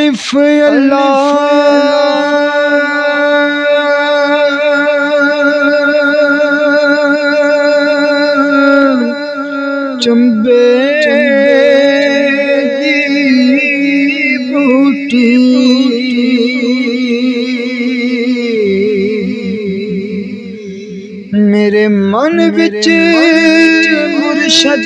अलिफ अल्लाह चंबे दी बूटी मेरे मन विच मुर्शद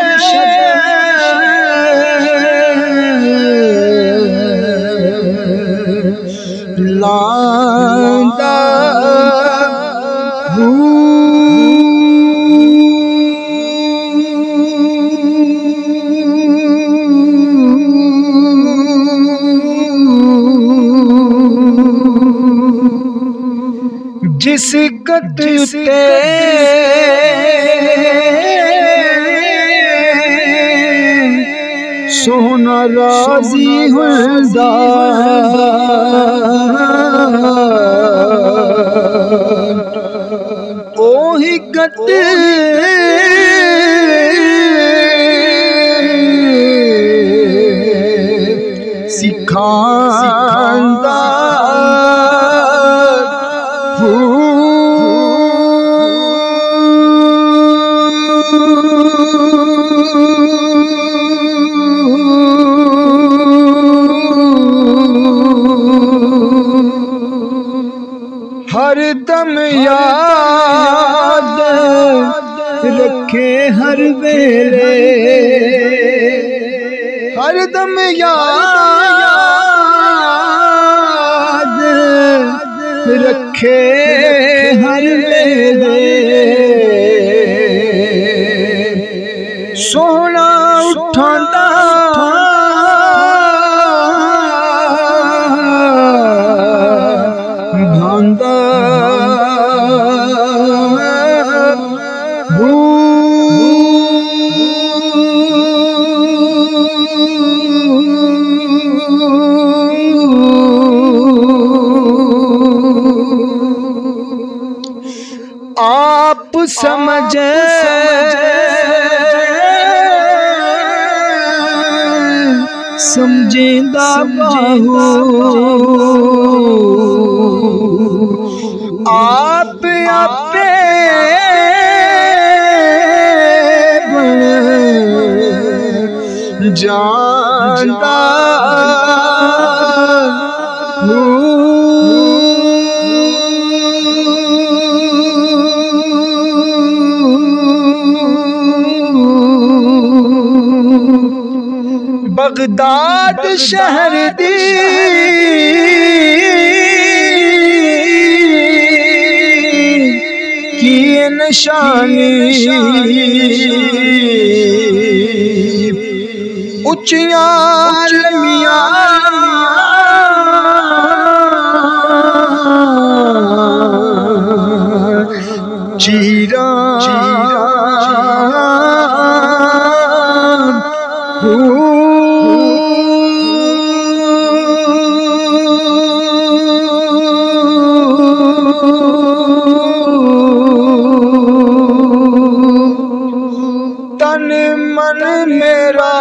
लांदा जिस गत ते सोना राजी हुंदा ओही गत सिखांदा हर दम याद रखे हर वेले हर दम याद रखे हर वेले सोहना उठांदा भांदा आप समझ समझेंदा बाहू आप आपे जानदा बगदाद शहर दी की निशानी उच्चियां लमियां चीरा तन मन मेरा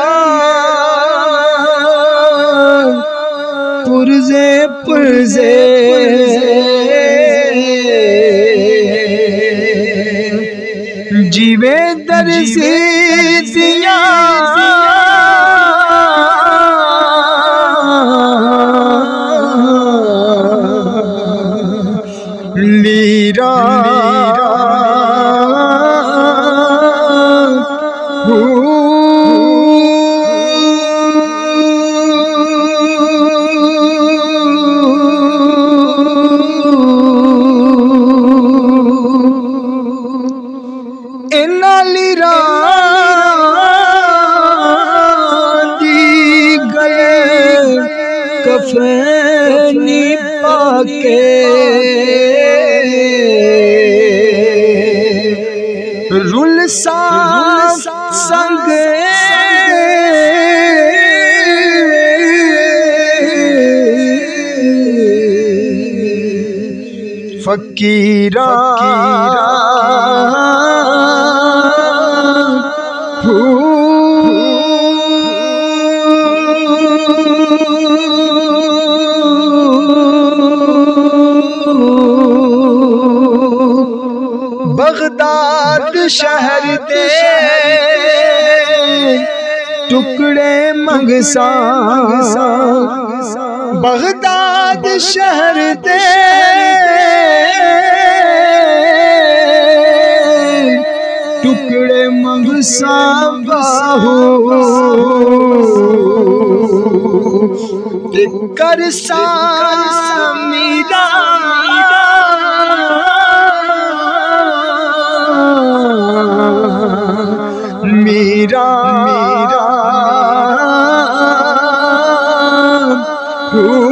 पुरजे पुरजे जीवे दरसी दिया लीरा इन्ना लीरा दी गले कफनी पाके रुल सा संग फकीरा बगदाद शहर दे टुकड़े मंगसा, बगदाद शहर दे टुकड़े मंगसा बाहू करसा मीरा मीरा मीरा